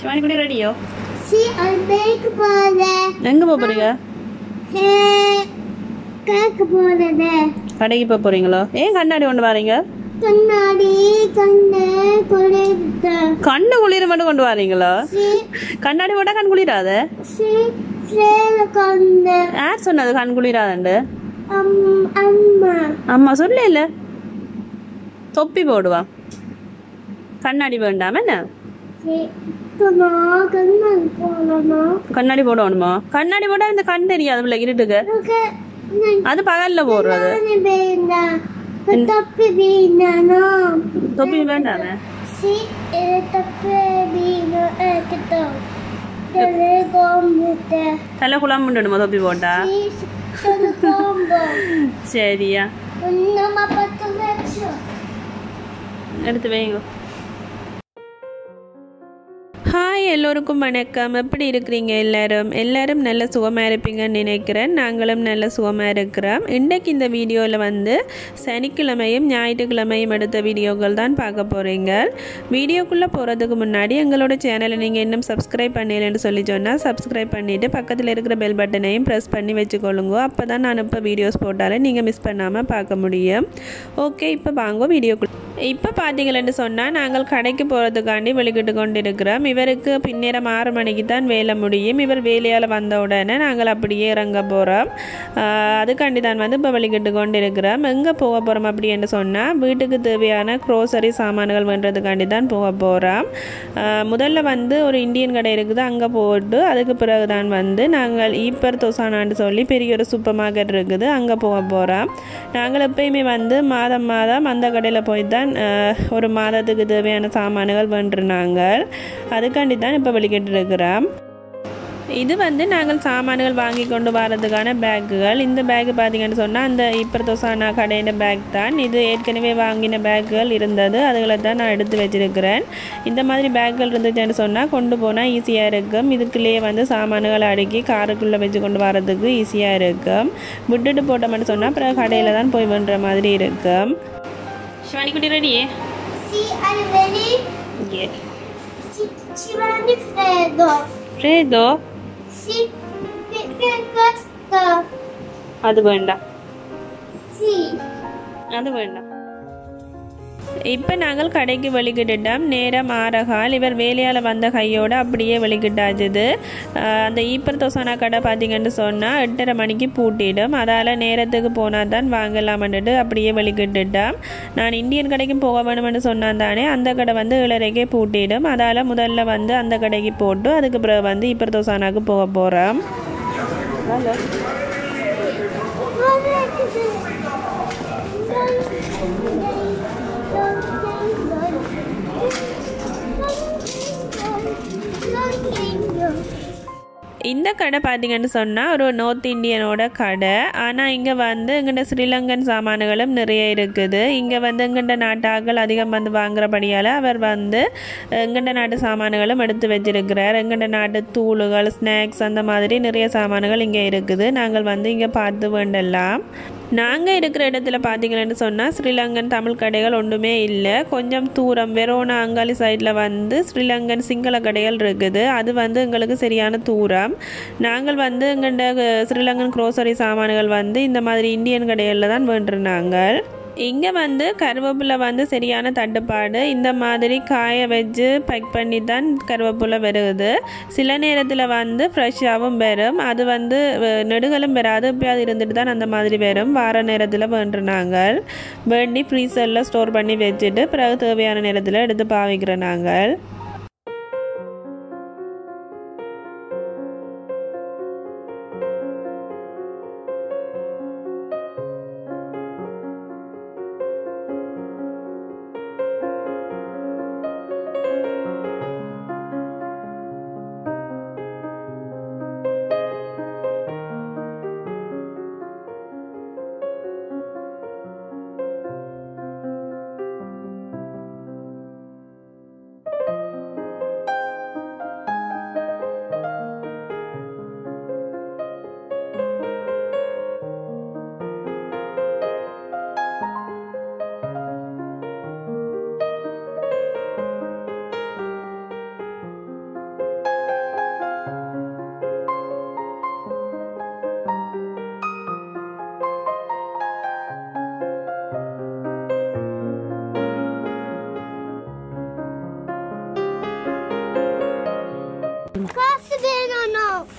ஷிவானி குட்டி ரெடியோ? எங்க போறீங்க? கடைக்கு போக போறீங்களா? ஏன் கண்ணாடி கொண்டு வரீங்க? கண்ணு குளிர மட்டும் கொண்டு வரீங்களா? கண்ணாடி போட்டா கண் குளிராத. யார் சொன்னது கண் குளிராதண்டு? அம்மா சொல்ல இல்ல. தொப்பி போடுவா. கண்ணாடி வேண்டாம் என்ன? கண்ணாடி போடணுமா? கண்ணாடி போட்டா இந்த கண் தெரியாது பிள்ளை இருட்டுக்கு. அது பகல்ல போடுறது. தொப்பி வேண்டாமே. தலை குழம்பு முண்டுடுமா தொப்பி போட்டா? சரியா எடுத்து வைங்க. ஹாய், எல்லோருக்கும் வணக்கம். எப்படி இருக்கிறீங்க எல்லாரும் நல்ல சுகமாக இருப்பீங்கன்னு நினைக்கிறேன். நாங்களும் நல்ல சுகமாக இருக்கிறோம். இன்றைக்கு இந்த வீடியோவில் சனிக்கிழமையும் ஞாயிற்றுக்கிழமையும் எடுத்த வீடியோக்கள் தான் பார்க்க போகிறீங்க. வீடியோக்குள்ளே போகிறதுக்கு முன்னாடி எங்களோட சேனலை நீங்கள் இன்னும் சப்ஸ்கிரைப் பண்ணலன்னு சொல்லி சொன்னால் சப்ஸ்கிரைப் பண்ணிவிட்டு பக்கத்தில் இருக்கிற பெல் பட்டனையும் ப்ரெஸ் பண்ணி வச்சுக்கொள்ளுங்க. அப்போ தான் நான் இப்போ வீடியோஸ் போட்டாலும் நீங்கள் மிஸ் பண்ணாமல் பார்க்க முடியும். ஓகே, இப்போ வாங்க வீடியோக்குள்ளே. இப்போ பார்த்தீங்களன்னு சொன்னால் நாங்கள் கடைக்கு போகிறதுக்காண்டி வெளிக்கிட்டு கொண்டு இருக்கிறோம். இவருக்கு பின்னேரம் 6 மணிக்கு தான் வேலை முடியும். இவர் வேலையால் வந்த உடனே நாங்கள் அப்படியே இறங்க போகிறோம். அதுக்காண்டி தான் இப்போ வெளிக்கிட்டு கொண்டு இருக்கிறோம். எங்கே போக போகிறோம் அப்படின்னு சொன்னால் வீட்டுக்கு தேவையான க்ரோசரி சாமான்கள் பண்ணுறதுக்காண்டி தான் போக போகிறோம். முதல்ல ஒரு இந்தியன் கடை இருக்குது, அங்கே போட்டு அதுக்கு பிறகு தான் நாங்கள் ஈப்பர் தொசானான்னு சொல்லி பெரிய ஒரு சூப்பர் மார்க்கெட் இருக்குது, அங்கே போக போகிறோம். நாங்கள் எப்பயுமே மாதம் அந்த கடையில் போய் தான் ஒரு மாதத்துக்கு தேவையான சாமான்கள் பண்ணுறாங்க. அதுக்காண்டி தான் இப்போ வெளிக்கிட்டு இருக்கிறோம். இது நாங்கள் சாமான்கள் வாங்கி கொண்டு வரதுக்கான பேக்குகள். இந்த பேக்கு பார்த்தீங்கன்னு சொன்னால் அந்த இப்பர் தொசானா கடையின் பேக் தான். இது ஏற்கனவே வாங்கின பேக்குகள் இருந்தது, அதுகளை தான் நான் எடுத்து வச்சிருக்கிறேன். இந்த மாதிரி பேக்குகள் இருந்துச்சுன்னு சொன்னால் கொண்டு போனால் ஈஸியாக இருக்கும். இதுக்குள்ளேயே சாமான்களை அடுக்கி காருக்குள்ளே வச்சு கொண்டு வரதுக்கு ஈஸியாக இருக்கும். விட்டுட்டு போட்டோம்னு சொன்னால் அப்புறம் கடையில் தான் போய் பண்ணுற மாதிரி இருக்கும். ஷிவானி குட்டி ready? Freddo? Sì, perché questo? அது வேண்டாம். Sì. அது வேண்டாம். இப்போ நாங்கள் கடைக்கு வெளிக்கிட்டோம். நேரம் 6:15. இவர் வேலையால் வந்த கையோடு அப்படியே வெளிக்கிட்டாச்சுது. அந்த ஈப்பர் தொசானா கடை பார்த்தீங்கன்னு சொன்னால் 8:30 மணிக்கு பூட்டிடும். அதால் நேரத்துக்கு போனால் தான் வாங்கலாம்னுட்டு அப்படியே வெளிக்கிட்டுட்டோம். நான் இந்தியன் கடைக்கு போக வேணும்னு சொன்னால் தானே அந்த கடை 7:30க்கே பூட்டிடும். அதால் முதல்ல அந்த கடைக்கு போட்டு அதுக்கு பிறகு ஈப்பர் தொசானாக்கு போக போகிறோம். இந்த கடை பார்த்தீங்கன்னு சொன்னால் ஒரு நார்த் இந்தியனோட கடை. ஆனால் இங்கே எங்கள்கிட்ட ஸ்ரீலங்கன் சாமான்களும் நிறைய இருக்குது. இங்கே எங்கள்கிட்ட நாட்டாக்கள் அதிகம் வாங்குறபடியால் அவர் எங்கள்கிட்ட நாட்டு சாமான்களும் எடுத்து வச்சிருக்கிறார். எங்கள்கிட்ட நாட்டு தூளுகள், ஸ்நாக்ஸ் அந்த மாதிரி நிறைய சாமான்கள் இங்கே இருக்குது. நாங்கள் இங்கே பார்த்து வேண்டலாம். நாங்கள் இருக்கிற இடத்துல பார்த்தீங்கன்னு சொன்னால் ஸ்ரீலங்கன் தமிழ் கடைகள் ஒன்றுமே இல்லை. கொஞ்சம் தூரம் வெரோனா அங்காளி சைடில் ஸ்ரீலங்கன் சிங்கள கடைகள் இருக்குது. அது எங்களுக்கு சரியான தூரம். நாங்கள் எங்கள்கிட்ட ஸ்ரீலங்கன் க்ரோசரி சாமான்கள் இந்த மாதிரி இந்தியன் கடைகளில் தான் வேண்டுறாங்க. இங்கே கருவேப்பிலை சரியான தட்டுப்பாடு. இந்த மாதிரி காய வச்சு பேக் பண்ணி தான் கருவேப்பிலை வருது. சில நேரத்தில் ஃப்ரெஷ்ஷாகவும் வரும். அது நெடுகளும் வராது, எப்பயாவது இருந்துட்டு தான் அந்த மாதிரி வரும். வார நேரத்தில் வேண்டுறாங்க. வேண்டி ஃப்ரீசரில் ஸ்டோர் பண்ணி வச்சுட்டு பிறகு தேவையான நேரத்தில் எடுத்து பாவிக்கிறோம் நாங்கள்.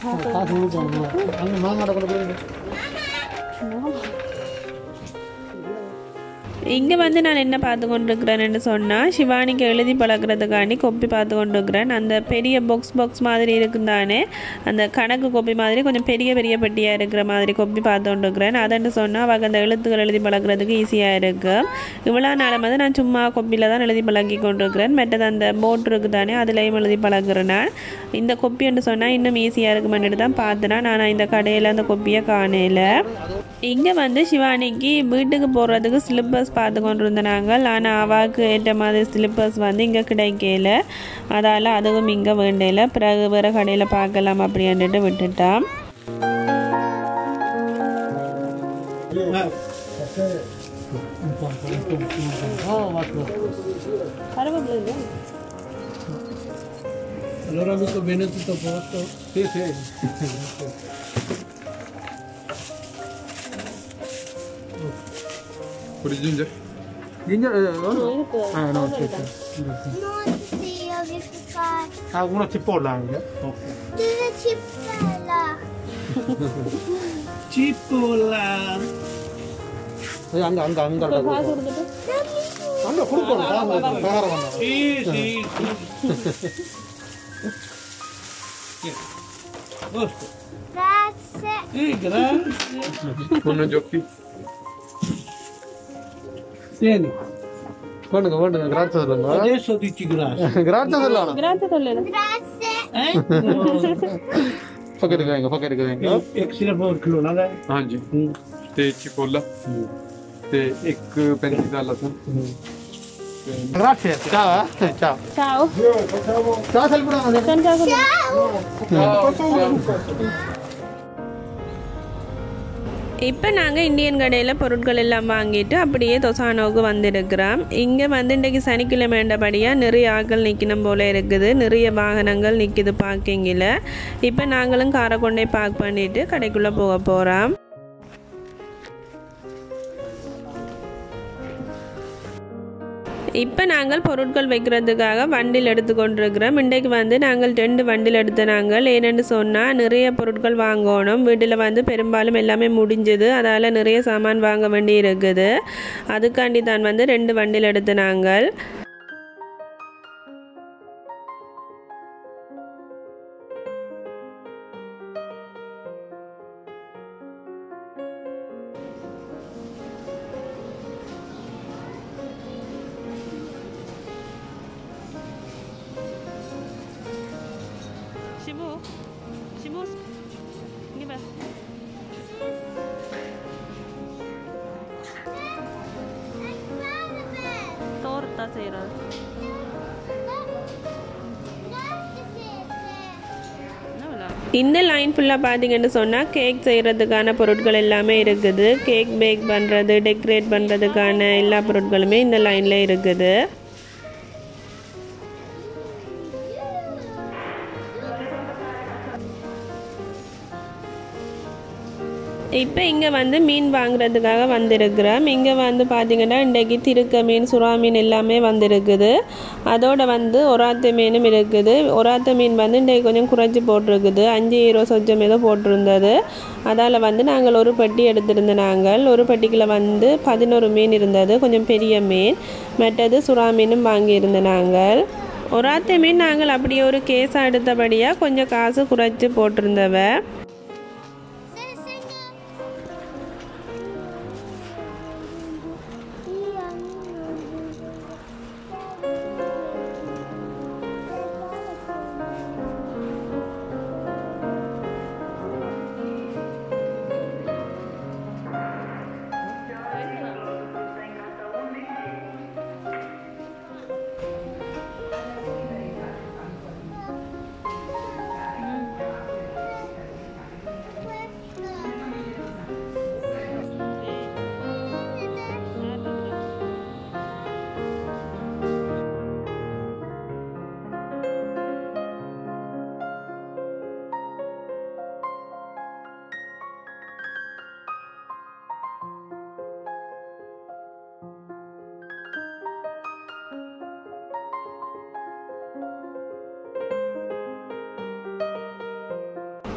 இங்கே வந்து நான் என்ன பார்த்து கொண்டிருக்கிறேன்னு சொன்னால் சிவானிக்கு எழுதி பழக்கிறதுக்காண்டி கொப்பி பார்த்து கொண்டிருக்கிறேன். அந்த பெரிய பாக்ஸ் மாதிரி இருக்குந்தானே, அந்த கணக்கு கொப்பி மாதிரி கொஞ்சம் பெரிய பெரிய பெட்டியாக இருக்கிற மாதிரி கொப்பி பார்த்து கொண்டிருக்கிறேன். அதன்னு சொன்னால் அவள் அந்த எழுத்துக்கள் எழுதி பழக்கிறதுக்கு ஈஸியாக இருக்கும். இவ்வளோ நாள் வந்து நான் சும்மா கொப்பியில் தான் எழுதி பழகி கொண்டிருக்கிறேன். மற்றது அந்த போட் இருக்குதானே அதுலேயும் எழுதி பழகிறேன். நான் இந்த கொப்பின்னு சொன்னால் இன்னும் ஈஸியாக இருக்குமென்னு தான் பார்த்தேன்னா நான் இந்த கடையில் அந்த கொப்பியை காணல. இங்கே வந்து சிவானிக்கு வீட்டுக்கு போகிறதுக்கு ஸ்லிப்பர்ஸ் பார்த்து கொண்டு இருந்தாங்க. ஆனால் அவாவுக்கு ஏற்ற மாதிரி ஸ்லிப்பர்ஸ் வந்து இங்கே கிடைக்கல. அதால் அதுவும் இங்கே வேண்டல. பிறகு வேறு கடையில் பார்க்கலாம் அப்படின்ட்டு விட்டுட்டான். Allora amico bene tutto a posto? Sì, sì. Pure ginger? Ginger? No. Ah no, sì. Non sì, ho visto fare. Ah, una cipolla anche? Ok. Dove cipolla? Cipolla! அங்க அங்க அங்க அங்க கொடுக்கணும். Sì, sì. Posto. Grazie. Grazie. Buona giochi. Tieni. பண்ணுங்க பண்ணுங்க. கிராச்சா சொல்லுங்க. Adesso dici grazie. கிராச்சா சொல்லலாம். Grazie. पकड़ गए एक सिर्फ और खिलौना है। हाँ जी ते चिपोला ते एक पैंती का लहसुन grazie ciao ciao Ciao. ciao salutiamo இப்போ நாங்கள் இந்தியன் கடையில் பொருட்கள் எல்லாம் வாங்கிட்டு அப்படியே தொசானோவுக்கு வந்திருக்கிறோம். இங்கே வந்து இன்றைக்கு சனிக்கிழமைண்டபடியாக நிறைய ஆட்கள் நிற்கணும் போல் இருக்குது. நிறைய வாகனங்கள் நிற்கிது பார்க்கிங்கில். இப்போ நாங்களும் காரை கொண்டே பார்க் பண்ணிவிட்டு கடைக்குள்ளே போக போகிறோம். இப்போ நாங்கள் பொருட்கள் வைக்கிறதுக்காக வண்டியில் எடுத்துக்கொண்டிருக்கிறோம். இன்றைக்கு வந்து நாங்கள் 2 வண்டியில் எடுத்த நாங்கள் ஏன்னு சொன்னால் நிறைய பொருட்கள் வாங்கணும். வீட்டில் வந்து பெரும்பாலும் எல்லாமே முடிஞ்சது. அதால் நிறைய சாமான் வாங்க வேண்டி இருக்குது. அதுக்காண்டி தான் வந்து 2 வண்டியில் எடுத்த நாங்கள். Shibu, இங்கே வா. தோர்த்தா செய்கிறோம். இந்த லைன் ஃபுல்லாக பார்த்தீங்கன்னு சொன்னால் கேக் செய்கிறதுக்கான பொருட்கள் எல்லாமே இருக்குது. கேக் பேக் பண்ணுறது, டெக்கரேட் பண்ணுறதுக்கான எல்லா பொருட்களுமே இந்த லைனில் இருக்குது. இப்போ இங்கே வந்து மீன் வாங்குறதுக்காக வந்திருக்கிறோம். இங்கே வந்து பார்த்திங்கன்னா இன்றைக்கி திருக்க மீன், சுறா மீன் எல்லாமே வந்திருக்குது. அதோடு வந்து ஒராத்த மீனும் இருக்குது. ஒராத்த மீன் வந்து இன்றைக்கு கொஞ்சம் குறைச்சி போட்டிருக்குது. 5 யூரோ சொச்சம் ஏதோ போட்டிருந்தது. அதால் வந்து நாங்கள் ஒரு பெட்டி எடுத்திருந்த நாங்கள் ஒரு பெட்டிக்குள்ள வந்து 11 மீன் இருந்தது. கொஞ்சம் பெரிய மீன். மற்றது சுறா மீனும் வாங்கியிருந்த நாங்கள். ஒராத்த மீன் நாங்கள் அப்படியே ஒரு கேஸாக எடுத்தபடியாக கொஞ்சம் காசு குறைச்சி போட்டிருந்தவ.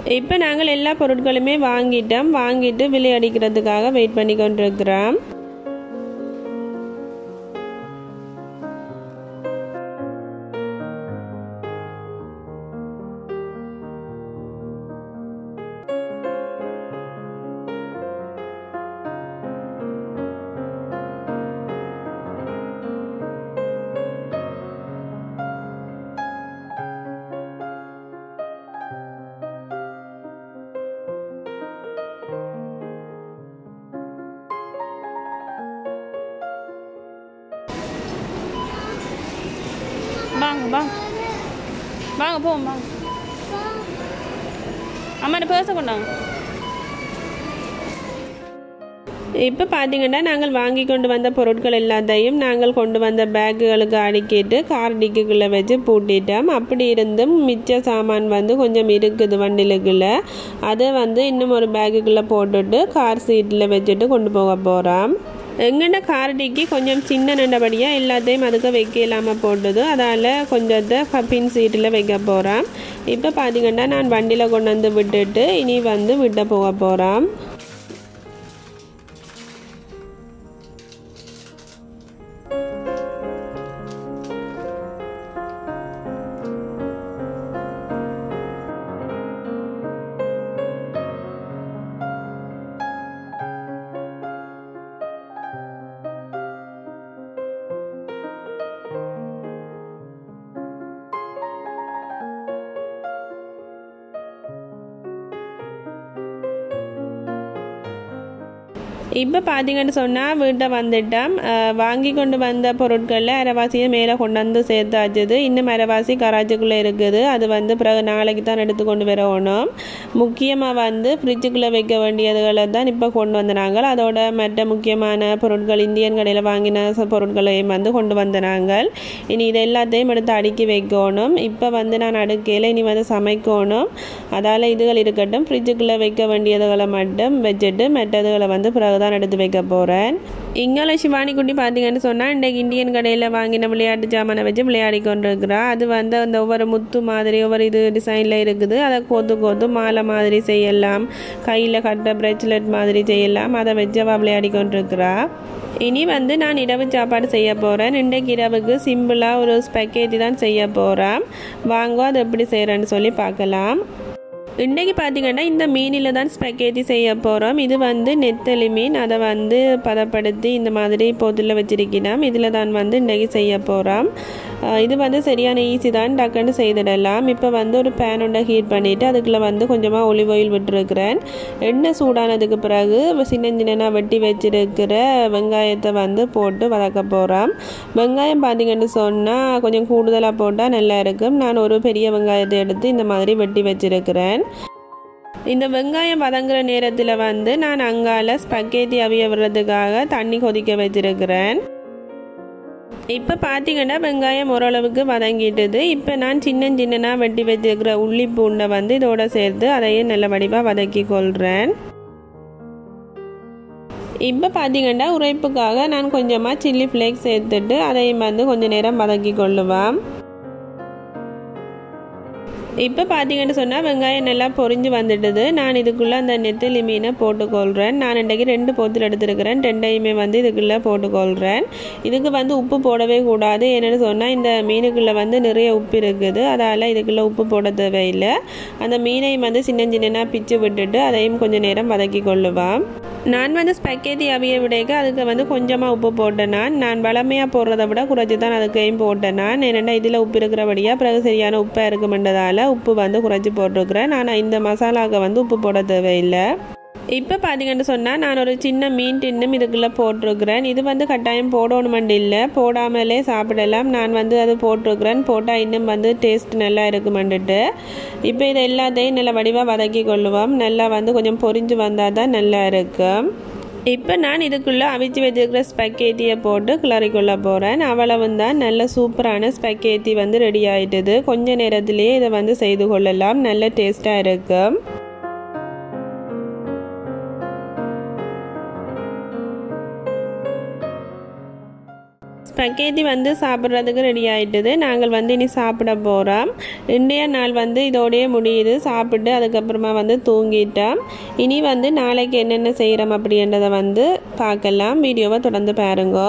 இப்போ நாங்கள் எல்லா பொருட்களுமே வாங்கிட்டு விளையாடிக்கிறதுக்காக வெயிட் பண்ணி கொண்டிருக்கிறோம். வாங்க போவோம் வாங்க. அம்மா பேச கொண்டாங்க. இப்போ பார்த்தீங்கன்னா நாங்கள் வாங்கி கொண்டு வந்த பொருட்கள் எல்லாத்தையும் நாங்கள் கொண்டு வந்த பேக்குகளுக்கு அடுக்கிட்டு கார் டிக்கிக்குள்ளே வச்சு பூட்டிட்டோம். அப்படி இருந்தும் மிச்ச சாமான் வந்து கொஞ்சம் இருக்குது வண்டிலுக்குள்ளே. அதை வந்து இன்னும் ஒரு பேக்குக்குள்ளே போட்டுட்டு கார் சீட்டில் வச்சுட்டு கொண்டு போக போகிறோம். எங்கள்ட கார் டிக்கி கொஞ்சம் சின்ன நண்டபடியாக எல்லாத்தையும் அதுக்கு வைக்க இல்லாமல் போட்டுது. அதால் கொஞ்சத்தை பின் சீட்டில் வைக்க போகிறோம். இப்போ பார்த்தீங்கன்னா நான் வண்டியில் கொண்டு வந்து விட்டுட்டு இனி வந்து விட்ட போக போகிறோம். இப்போ பார்த்தீங்கன்னு சொன்னால் வீட்டை வந்துட்டோம். வாங்கி கொண்டு வந்த பொருட்களில் அரைவாசியை மேலே கொண்டு வந்து சேர்த்தாச்சுது. இன்னும் அரைவாசி கராச்சிக்குள்ளே இருக்குது. அது வந்து பிறகு நாளைக்கு தான் எடுத்து கொண்டு வரணும். முக்கியமாக வந்து ஃப்ரிட்ஜுக்குள்ளே வைக்க வேண்டியதுகளை தான் இப்போ கொண்டு வந்தாங்க. அதோட மற்ற முக்கியமான பொருட்கள் இந்தியன் கடையில் வாங்கின பொருட்களையும் வந்து கொண்டு வந்தாங்க. இனி இது எல்லாத்தையும் எடுத்து அடுக்கி வைக்கணும். இப்போ வந்து நான் அடுக்கையில் இனி வந்து சமைக்கணும். அதால் இதுகள் இருக்கட்டும். ஃப்ரிட்ஜுக்குள்ளே வைக்க வேண்டியதுகளை மட்டும் வச்சுட்டு மற்றதுகளை வந்து பிறகு தான் எடுத்து வைக்க போகிறேன். இங்கால சிவானி குட்டி பார்த்தீங்கன்னு சொன்னால் இன்றைக்கு இந்தியன் கடையில் வாங்கின விளையாட்டு ஜாமானை வச்சு விளையாடி கொண்டு இருக்கிறா. அது வந்து அந்த ஒவ்வொரு முத்து மாதிரி ஒவ்வொரு இது டிசைனில் இருக்குது. அதை கோத்து மாலை மாதிரி செய்யலாம், கையில் கட்ட பிரேஸ்லெட் மாதிரி செய்யலாம். அதை வச்சு அவள் விளையாடி கொண்டு இருக்கிறா. இனி வந்து நான் இரவு சாப்பாடு செய்ய போகிறேன். இன்றைக்கு இரவுக்கு சிம்பிளாக ஒரு ஸ்பெக்கேத்தி தான் செய்ய போகிறேன். வாங்க அது எப்படி செய்கிறேன்னு சொல்லி பார்க்கலாம். இன்றைக்கி பார்த்திங்கன்னா இந்த மீனில் தான் ஸ்பெக்கேத்தி செய்ய போகிறோம். இது வந்து நெத்தலி மீன். அதை வந்து பதப்படுத்தி இந்த மாதிரி பொதில் வச்சிருக்கிறோம். இதில் தான் வந்து இன்றைக்கி செய்ய போகிறோம். இது வந்து சரியான ஈஸி தான், டக்குன்னு செய்திடலாம். இப்போ வந்து ஒரு பேன் ஒன்றை ஹீட் பண்ணிவிட்டு அதுக்குள்ளே வந்து கொஞ்சமாக ஒலிவ் ஆயில் விட்டுருக்கிறேன். எண்ணெய் சூடானதுக்கு பிறகு சின்ன வெட்டி வச்சிருக்கிற வெங்காயத்தை வந்து போட்டு வதக்க போகிறோம். வெங்காயம் பார்த்திங்கன்னு சொன்னால் கொஞ்சம் கூடுதலாக போட்டால் நல்லா இருக்கும். நான் ஒரு பெரிய வெங்காயத்தை எடுத்து இந்த மாதிரி வெட்டி வச்சிருக்கிறேன். இந்த வெங்காயம் வதங்குற நேரத்தில் வந்து நான் அங்கால ஸ்பெக்கேத்தி அவிய விடுறதுக்காக தண்ணி கொதிக்க வச்சிருக்கிறேன். இப்போ பார்த்தீங்கன்னா வெங்காயம் ஓரளவுக்கு வதங்கிட்டுது. இப்போ நான் சின்ன வெட்டி வச்சிருக்கிற உள்ளி பூண்டை வந்து இதோட சேர்த்து அதையும் நல்ல வடிவாக வதக்கி கொள்கிறேன். இப்போ பார்த்தீங்கன்னா உரைப்புக்காக நான் கொஞ்சமாக சில்லி ஃப்ளேக்ஸ் சேர்த்துட்டு அதையும் வந்து கொஞ்சம் நேரம் வதக்கி கொள்ளுவேன். இப்போ பார்த்தீங்கன்னு சொன்னால் வெங்காயம் நல்லா பொரிஞ்சு வந்துடுது. நான் இதுக்குள்ளே அந்த நெத்தலி மீனை போட்டுக்கொள்கிறேன். நான் இன்றைக்கி 2 போத்தில் எடுத்துருக்கிறேன். 2ஐயுமே வந்து இதுக்குள்ளே போட்டுக்கொள்கிறேன். இதுக்கு வந்து உப்பு போடவே கூடாது. என்னென்னு சொன்னால் இந்த மீனுக்குள்ளே வந்து நிறைய உப்பு இருக்குது. அதால் இதுக்குள்ளே உப்பு போட தேவையில்லை. அந்த மீனையும் வந்து சின்ன பிச்சு விட்டுட்டு அதையும் கொஞ்சம் நேரம் வதக்கி கொள்ளுவேன். நான் வந்து ஸ்பெக்கேத்தி அவிய விடைக்கு அதுக்கு வந்து கொஞ்சமாக உப்பு போட்டேன். நான் வளமையாக போடுறத விட குறைச்சி தான் அதுக்கையும் போட்டேன். என்னென்னா இதில் உப்பு இருக்கிறபடியாக பிறகு சரியான உப்பாக இருக்குமென்றதால் உப்பு வந்து குறைச்சி போட்டிருக்கிறேன். ஆனால் இந்த மசாலாவுக்கு வந்து உப்பு போட தேவையில்லை. இப்போ பார்த்தீங்கன்னு சொன்னால் நான் ஒரு சின்ன மீன் டின்னும் இதுக்குள்ளே போட்டிருக்கிறேன். இது வந்து கட்டாயம் போடணுமெண்டு இல்லை, போடாமலே சாப்பிடலாம். நான் வந்து அது போட்டிருக்கிறேன். போட்டால் இன்னும் வந்து டேஸ்ட் நல்லா இருக்குமெண்டுட்டு. இப்போ இதை எல்லாத்தையும் நல்லா வடிவாக வதக்கி கொள்ளுவோம். நல்லா வந்து கொஞ்சம் பொரிஞ்சு வந்தால் தான் நல்லா இருக்கும். இப்போ நான் இதுக்குள்ளே அவிச்சு வச்சுருக்கிற ஸ்பெக்கேத்தியை போட்டு கிளறிக்கொள்ள போகிறேன். அவ்வளவும் தான் நல்ல சூப்பரான ஸ்பெக்கேத்தி வந்து ரெடி ஆகிட்டுது. கொஞ்ச நேரத்திலேயே இதை வந்து செய்து கொள்ளலாம். நல்ல டேஸ்ட்டாக இருக்கும். பக்கேத்தி வந்து சாப்பிட்றதுக்கு ரெடி ஆகிட்டுது. நாங்கள் வந்து இனி சாப்பிட போகிறோம். இன்றைய நாள் வந்து இதோடையே முடியுது. சாப்பிட்டு அதுக்கப்புறமா வந்து தூங்கிட்டோம். இனி வந்து நாளைக்கு என்னென்ன செய்கிறோம் அப்படின்றத வந்து பார்க்கலாம். வீடியோவை தொடர்ந்து பாருங்க.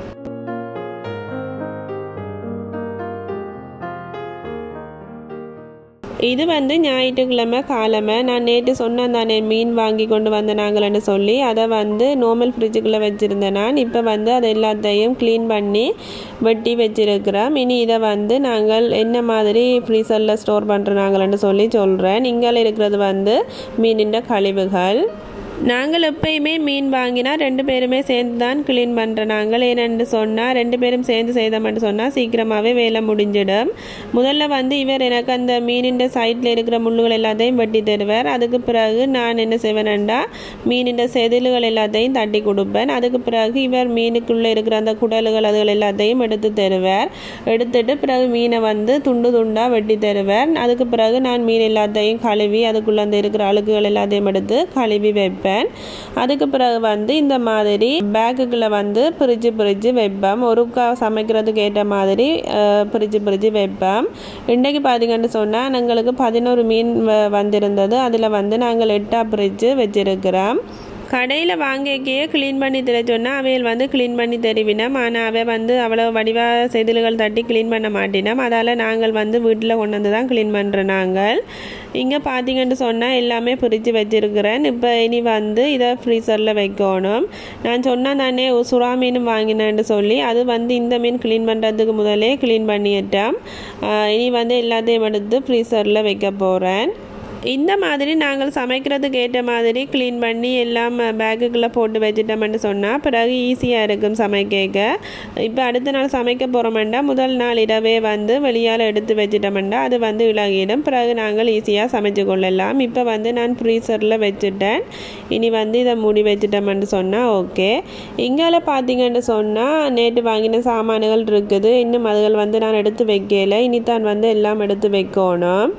இது வந்து ஞாயிற்றுக்கிழமை காலமை. நான் நேற்று சொன்னேன் தானே மீன் வாங்கி கொண்டு வந்த நாங்கள்னு சொல்லி, அதை வந்து நார்மல் ஃப்ரிட்ஜுக்குள்ளே வச்சுருந்தேன். நான் இப்போ வந்து அதை எல்லாத்தையும் க்ளீன் பண்ணி வெட்டி வச்சுருக்கிறோம். இனி இதை வந்து நாங்கள் என்ன மாதிரி ஃப்ரீசரில் ஸ்டோர் பண்ணுறாங்கன்னு சொல்லி சொல்கிறேன். இங்கே இருக்கிறது வந்து மீனின் கழிவுகள். நாங்கள் எப்பயுமே மீன் வாங்கினா 2 பேருமே சேர்ந்து தான் க்ளீன் பண்ணுறோம். நாங்கள் ஏன்னு சொன்னால் 2 பேரும் சேர்ந்து செய்தோம்னு சொன்னால் சீக்கிரமாகவே வேலை முடிஞ்சிடும். முதல்ல வந்து இவர் எனக்கு அந்த மீனின் சைடில் இருக்கிற முள்ளுகள் எல்லாத்தையும் வெட்டி தருவார். அதுக்கு பிறகு நான் என்ன செய்வேன்டா மீனின் செதில்கள் எல்லாத்தையும் தட்டி கொடுப்பேன். அதுக்கு பிறகு இவர் மீனுக்குள்ளே இருக்கிற அந்த குடல்கள் அதுகள் எல்லாத்தையும் எடுத்து தருவார். எடுத்துட்டு பிறகு மீனை வந்து துண்டு துண்டாக வெட்டி தருவார். அதுக்கு பிறகு நான் மீன் எல்லாத்தையும் கழுவி அதுக்குள்ளே அந்த இருக்கிற அழுக்குகள் எல்லாத்தையும் எடுத்து கழுவி வைப்பேன். அதுக்கு பிறகு வந்து இந்த மாதிரி பேக்குக்குள்ள வந்து பிரிச்சு வைப்பேன். ஒருக்கா சமைக்கிறதுக்கு ஏற்ற மாதிரி பிரிச்சு வைப்பேன். இன்றைக்கு பார்த்தீங்கன்னு சொன்னால் எங்களுக்கு 11 மீன் வந்திருந்தது. அதில் வந்து நாங்கள் 8 பிரித்து வச்சிருக்கிறோம். கடையில் வாங்கிக்கே க்ளீன் பண்ணி தர சொன்னால் அவையில் வந்து க்ளீன் பண்ணி தருவினோம். ஆனால் அவை வந்து அவ்வளோ வடிவாக செதில்கள் தட்டி க்ளீன் பண்ண மாட்டினோம். அதால் நாங்கள் வந்து வீட்டில் கொண்டு வந்து தான் க்ளீன் பண்ணுறோம். நாங்கள் இங்கே பார்த்தீங்கன்னு சொன்னால் எல்லாமே பிரித்து வச்சுருக்கிறேன். இப்போ இனி வந்து இதை ஃப்ரீசரில் வைக்கணும். நான் சொன்னால் தானே சுறா மீன் வாங்கினேன்னு சொல்லி, அது வந்து இந்த மீன் க்ளீன் பண்ணுறதுக்கு முதலே க்ளீன் பண்ணிட்டேன். இனி வந்து எல்லாத்தையும் எடுத்து ஃப்ரீசரில் வைக்க போகிறேன். இந்த மாதிரி நாங்கள் சமைக்கிறதுக்கு ஏற்ற மாதிரி க்ளீன் பண்ணி எல்லாம் பேக்குக்குள்ளே போட்டு வச்சிட்டோம்னு சொன்னால் பிறகு ஈஸியாக இருக்கும் சமைக்க. இப்போ அடுத்த நாள் சமைக்க போகிறோம்னா முதல் நாள் இரவே வந்து வெளியால் எடுத்து வச்சிட்டோம்னா அது வந்து இலகிடும். பிறகு நாங்கள் ஈஸியாக சமைச்சு கொள்ளலாம். இப்போ வந்து நான் ஃப்ரீசரில் வச்சுட்டேன். இனி வந்து இதை மூடி வச்சிட்டோம்னு சொன்னால் ஓகே. இங்கால பார்த்தீங்கன்னு சொன்னால் நேற்று வாங்கின சாமான்கள் இருக்குது. இன்னும் அதுகள் வந்து நான் எடுத்து வைக்கல. இனித்தான் வந்து எல்லாம் எடுத்து வைக்கணும்.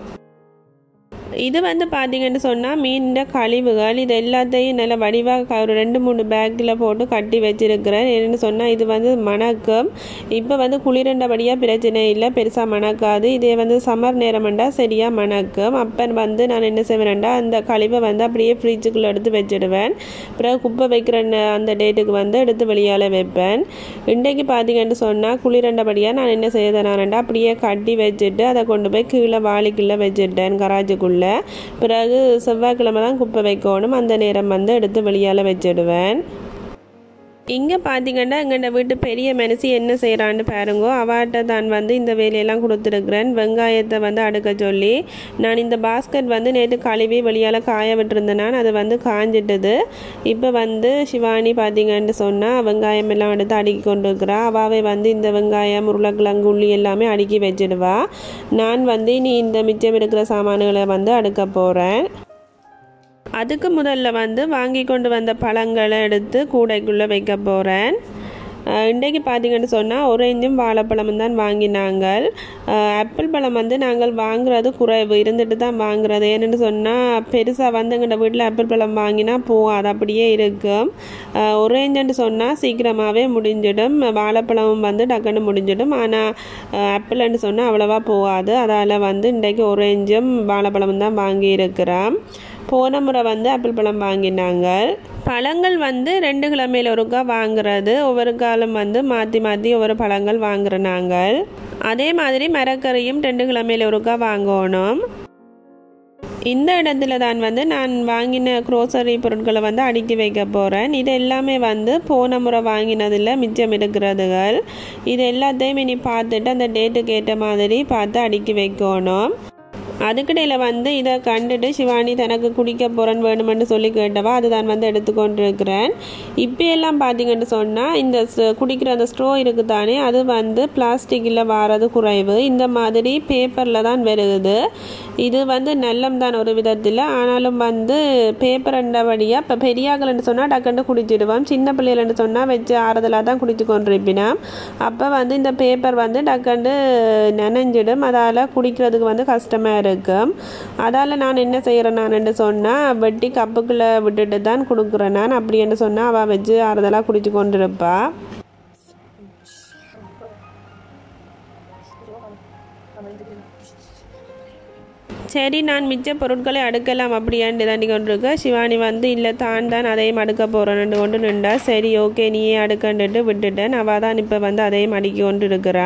இது வந்து பார்த்தீங்கன்னு சொன்னால் மீன் கழிவுகள் இது எல்லாத்தையும் நல்லா வடிவாக ஒரு 2-3 பேக்கில் போட்டு கட்டி வச்சிருக்கிறேன். என்னென்னு சொன்னால் இது வந்து மணக்கும். இப்போ வந்து குளிரண்டபடியாக பிரச்சனை இல்லை, பெருசாக மணக்காது. இதே வந்து சம்மர் நேரம்ண்டா சரியாக மணக்கும். அப்போ வந்து நான் என்ன செய்வேன்டா அந்த கழிவை வந்து அப்படியே ஃப்ரிட்ஜுக்குள்ளே எடுத்து வச்சிடுவேன். பிறகு குப்பை வைக்கிற அந்த டேட்டுக்கு வந்து எடுத்து வெளியால் வைப்பேன். இன்றைக்கு பார்த்தீங்கன்னு சொன்னால் குளிரண்டபடியாக நான் என்ன செய்தேனாண்டா அப்படியே கட்டி வச்சுட்டு அதை கொண்டு போய் கீழே வாளிக்குள்ளே வச்சுட்டேன் கராஜுக்குள்ளே. பிறகு செவ்வாய்க்கிழமை தான் குப்பை வைக்கணும். அந்த நேரம் வந்து எடுத்து வெளியால் வச்சிடுவேன். இங்கே பார்த்தீங்கன்னா எங்கள்ட வீட்டு பெரிய மனுஷி என்ன செய்கிறான்னு பாருங்க. அவாட்ட தான் வந்து இந்த வேலையெல்லாம் கொடுத்துருக்குறேன். வெங்காயத்தை வந்து அடுக்க சொல்லி நான் இந்த பாஸ்கெட் வந்து நேற்று கழுவி வெளியால் காய விட்டுருந்தேன். அது வந்து காஞ்சிட்டுது. இப்போ வந்து சிவானி பார்த்தீங்கன்னு சொன்னால் வெங்காயம் எல்லாம் எடுத்து அடுக்கி கொண்டு இருக்கிறா. அவாவே வந்து இந்த வெங்காயம் உருளைக்கிழங்கு உள்ளி எல்லாமே அடுக்கி வச்சிடுவா. நான் வந்து இனி இந்த மிச்சம் இருக்கிற சாமான்களை வந்து அடுக்க போகிறேன். அதுக்கு முதல்ல வந்து வாங்கி கொண்டு வந்த பழங்களை எடுத்து கூடைக்குள்ளே வைக்க போகிறேன். இன்றைக்கு பார்த்தீங்கன்னு சொன்னால் ஆரஞ்சும் வாழைப்பழமும் தான் வாங்கினாங்க. ஆப்பிள் பழம் வந்து நாங்கள் வாங்குறது குறைவு இருந்துட்டு தான் வாங்குறது. ஏன்னு சொன்னால் பெருசாக வந்து எங்கள்ட வீட்டில் ஆப்பிள் பழம் வாங்கினா போகாது, அப்படியே இருக்கும். ஆரஞ்சுன்னு சொன்னால் சீக்கிரமாகவே முடிஞ்சிடும். வாழைப்பழமும் வந்து டக்குன்னு முடிஞ்சிடும். ஆனால் ஆப்பிள்னு சொன்னால் அவ்வளோவா போகாது. அதால் வந்து இன்றைக்கு ஆரஞ்சும் வாழைப்பழமும் தான் வாங்கியிருக்கிறோம். போன முறை வந்து ஆப்பிள் பழம் வாங்கினாங்க. பழங்கள் வந்து 2 கிழமையில் ஒருக்கா வாங்குறது. ஒவ்வொரு காலம் வந்து மாற்றி ஒவ்வொரு பழங்கள் வாங்குற நாங்கள். அதே மாதிரி மரக்கறியும் 2 கிழமையில் ஒருக்கா வாங்கணும். இந்த இடத்துல தான் வந்து நான் வாங்கின க்ரோசரி பொருட்களை வந்து அடுக்கி வைக்க போகிறேன். இது எல்லாமே வந்து போன முறை வாங்கினதில் மிச்சம் இருக்கிறதுகள். இது எல்லாத்தையும் இனி பார்த்துட்டு அந்த டேட்டுக்கு ஏற்ற மாதிரி பார்த்து அடுக்கி வைக்கணும். அதுக்கிடையில் வந்து இதை கண்டுட்டு சிவானி தனக்கு குடிக்க போகிறேன்னு வேணுமென்னு சொல்லி கேட்டவா அதுதான் வந்து எடுத்துக்கொண்டிருக்கிறேன். இப்போ எல்லாம் பார்த்தீங்கன்னு சொன்னால் இந்த குடிக்கிற அந்த ஸ்ட்ரோ இருக்குது தானே, அது வந்து பிளாஸ்டிக்கில் வாரது குறைவு. இந்த மாதிரி பேப்பரில் தான் வருகுது. இது வந்து நல்லம் தான் ஒரு விதத்தில். ஆனாலும் வந்து பேப்பர் அண்டபடியாக இப்போ பெரியாக்கள்னு சொன்னால் டக்குன்னு குடிச்சிடுவோம். சின்ன பிள்ளைகள்னு சொன்னால் வச்சு ஆறுதலாக தான் குடிச்சு கொண்டிருப்பினோம். அப்போ வந்து இந்த பேப்பர் வந்து டக்குன்னு நனைஞ்சிடும். அதால் குடிக்கிறதுக்கு வந்து கஷ்டமாக இருக்கும். அதால் நான் என்ன செய்கிறேன் நான் சொன்னால் வெட்டி கப்புக்குள்ளே விட்டுட்டு தான் கொடுக்குறேன். நான் அப்படி என்ன சொன்னால் அவள் வச்சு ஆறுதலாக குடிச்சு கொண்டிருப்பா. சரி நான் மிச்ச பொருட்களை அடுக்கலாம் அப்படியான்னு தாண்டி கொண்டிருக்க. சிவானி வந்து இல்லை தான் அதையும் அடுக்க போகிறேன்னு கொண்டு நின்றா. சரி ஓகே நீயே அடுக்கண்டுட்டு விட்டுட்டேன். அவள் தான் இப்போ வந்து அதையும் அடுக்கி கொண்டு இருக்கிறா.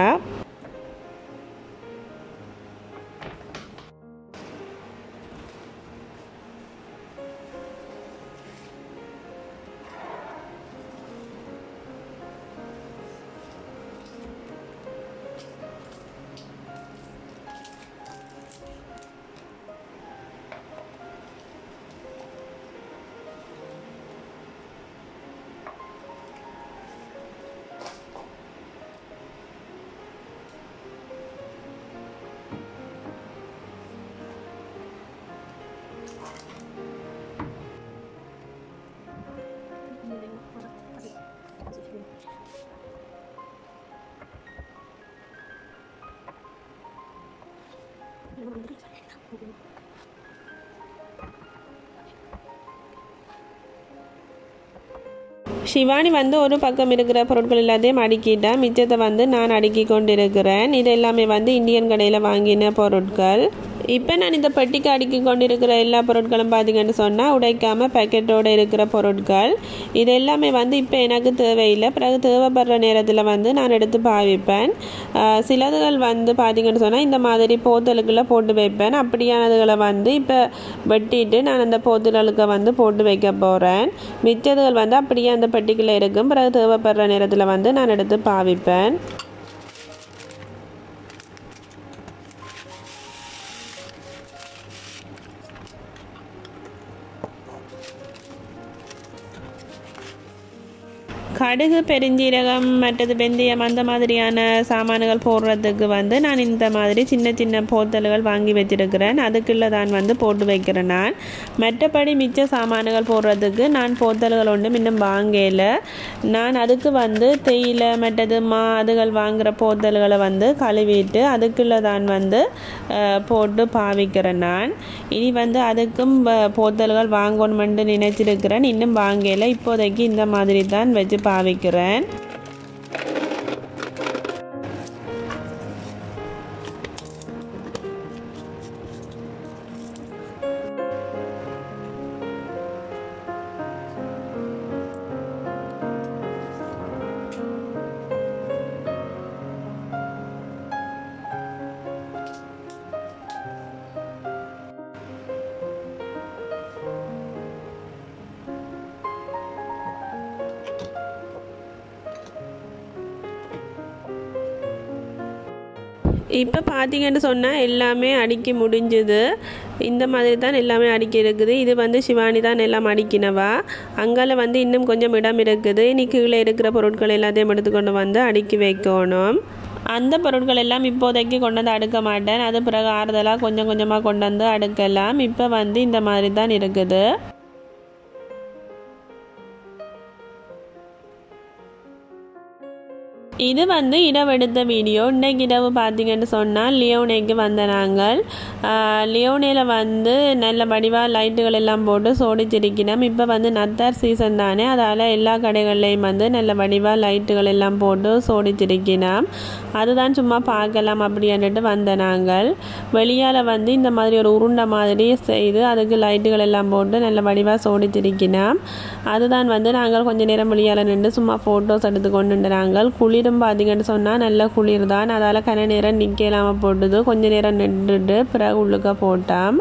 சிவானி வந்து ஒரு பக்கம் இருக்கிற பொருட்கள் எல்லாத்தையும் அடுக்கிட்டேன். மிச்சத்தை வந்து நான் அடுக்கி கொண்டு இருக்கிறேன். இது எல்லாமே வந்து இந்தியன் கடையில் வாங்கின பொருட்கள். இப்போ நான் இந்த பெட்டிக்கு அடுக்கி கொண்டு இருக்கிற எல்லா பொருட்களும் பார்த்திங்கன்னு சொன்னால் உடைக்காமல் பேக்கெட்டோடு இருக்கிற பொருட்கள். இது எல்லாமே வந்து இப்போ எனக்கு தேவையில்லை. பிறகு தேவைப்படுற நேரத்தில் வந்து நான் எடுத்து பாவிப்பேன். சிலதுகள் வந்து பார்த்திங்கன்னு சொன்னால் இந்த மாதிரி போத்தலுக்குள்ளே போட்டு வைப்பேன். அப்படியானதுகளை வந்து இப்போ வெட்டிட்டு நான் அந்த போத்தலுக்கு வந்து போட்டு வைக்க போகிறேன். மிச்சதுகள் வந்து அப்படியே அந்த பெட்டிக்குள்ளே இருக்கும். பிறகு தேவைப்படுற நேரத்தில் வந்து நான் எடுத்து பாவிப்பேன். கடுகு பெருஞ்சீரகம் மற்றது வெந்தயம் அந்த மாதிரியான சாமான்கள் போடுறதுக்கு வந்து நான் இந்த மாதிரி சின்ன சின்ன போத்தல்கள் வாங்கி வச்சிருக்கிறேன். அதுக்குள்ளே தான் வந்து போட்டு வைக்கிறேன். நான் மற்றபடி மிச்ச சாமான்கள் போடுறதுக்கு நான் போத்தல்கள் ஒன்றும் இன்னும் வாங்கலை. நான் அதுக்கு வந்து தேயிலை மற்றது அதுகள் வாங்குகிற போத்தல்களை வந்து கழுவிட்டு அதுக்குள்ளே தான் வந்து போட்டு பாவிக்கிறேன். நான் இனி வந்து அதுக்கும் போத்தல்கள் வாங்கணுமென்று நினைச்சிருக்கிறேன். இன்னும் வாங்கலை. இப்போதைக்கு இந்த மாதிரி தான் வச்சு பாவிக்கிறேன். இப்போ பார்த்தீங்கன்னு சொன்னால் எல்லாமே அடுக்கி முடிஞ்சுது. இந்த மாதிரி தான் எல்லாமே அடுக்கி இருக்குது. இது வந்து சிவானி தான் எல்லாம் அடுக்கினவா. அங்கால வந்து இன்னும் கொஞ்சம் இடம் இருக்குது. இனி கீழே இருக்கிற பொருட்கள் எல்லாத்தையும் எடுத்துக்கொண்டு வந்து அடுக்கி வைக்கணும். அந்த பொருட்கள் எல்லாம் இப்போதைக்கு கொண்டு வந்து அடுக்க மாட்டேன். அது பிறகு ஆறுதலாக கொஞ்சம் கொஞ்சமாக கொண்டு வந்து அடுக்கலாம். இப்போ வந்து இந்த மாதிரி தான் இருக்குது. இது வந்து இரவு எடுத்த வீடியோ. இன்றைக்கு இரவு பார்த்திங்கன்னு சொன்னால் லியோனேக்கு வந்த நாங்கள். லியோனேயில் வந்து நல்ல வடிவாக லைட்டுகள் எல்லாம் போட்டு சோடிச்சிருக்கணும். இப்போ வந்து நத்தார் சீசன் தானே, அதால் எல்லா கடைகள்லையும் வந்து நல்ல வடிவாக லைட்டுகள் எல்லாம் போட்டு சோடிச்சிருக்கணும். அதுதான் சும்மா பார்க்கலாம் அப்படின்ட்டு வந்த நாங்கள். வெளியால் வந்து இந்த மாதிரி ஒரு உருண்டை மாதிரி செய்து அதுக்கு லைட்டுகள் எல்லாம் போட்டு நல்ல வடிவாக சோடிச்சிருக்கணும். அதுதான் வந்து நாங்கள் கொஞ்சம் நேரம் வெளியால் நின்று சும்மா ஃபோட்டோஸ் எடுத்து கொண்டு நாங்கள். குளிரும் பார்த்திங்கன்னு சொன்னால் நல்ல குளிர் தான். அதால் கன நேரம் நிற்கலாமல் போட்டுது. கொஞ்சம் நேரம் நின்றுட்டு பிறகு உள்ளுக்க போட்டோம்.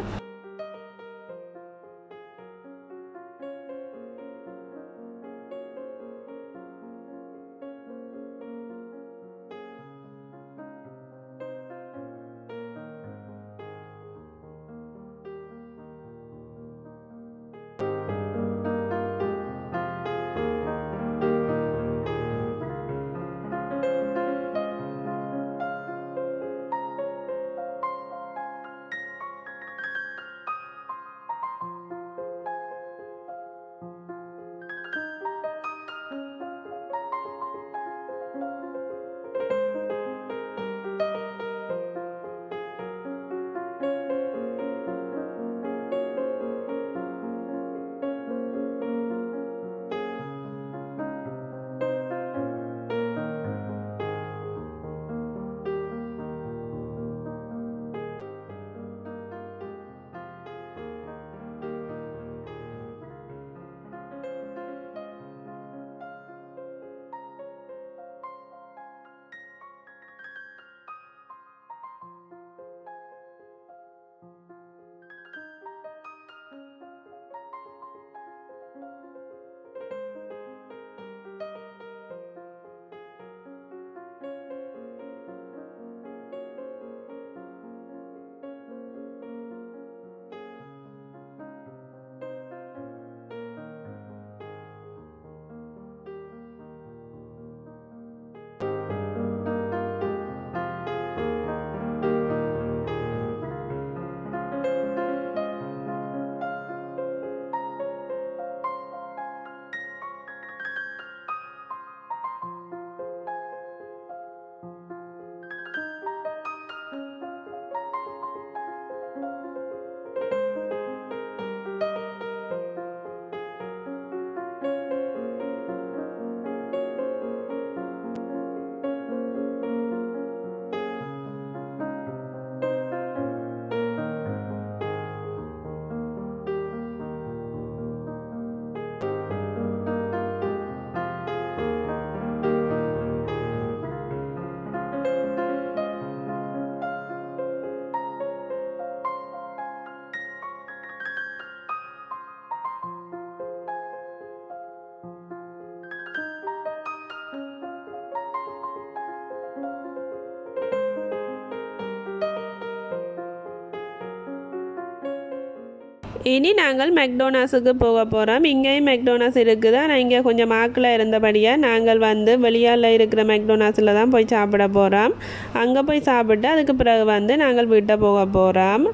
இனி நாங்கள் மெக்டோனாஸுக்கு போக போகிறோம். இங்கேயும் மெக்டோனாஸ் இருக்குது. ஆனால் இங்கே கொஞ்சம் மாக்கில் இருந்தபடியாக நாங்கள் வந்து வெளியால் இருக்கிற மெக்டோனாஸில் தான் போய் சாப்பிட போகிறோம். அங்கே போய் சாப்பிட்டு அதுக்கு பிறகு வந்து நாங்கள் வீட்டை போக போகிறோம்.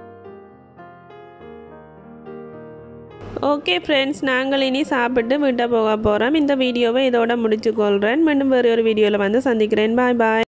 ஓகே ஃப்ரெண்ட்ஸ், நாங்கள் இனி சாப்பிட்டு வீட்டை போக போகிறோம். இந்த வீடியோவை இதோட முடிச்சுக்கொள்கிறேன். மீண்டும் வேறு ஒரு வீடியோவில் வந்து சந்திக்கிறேன். பாய் பாய்.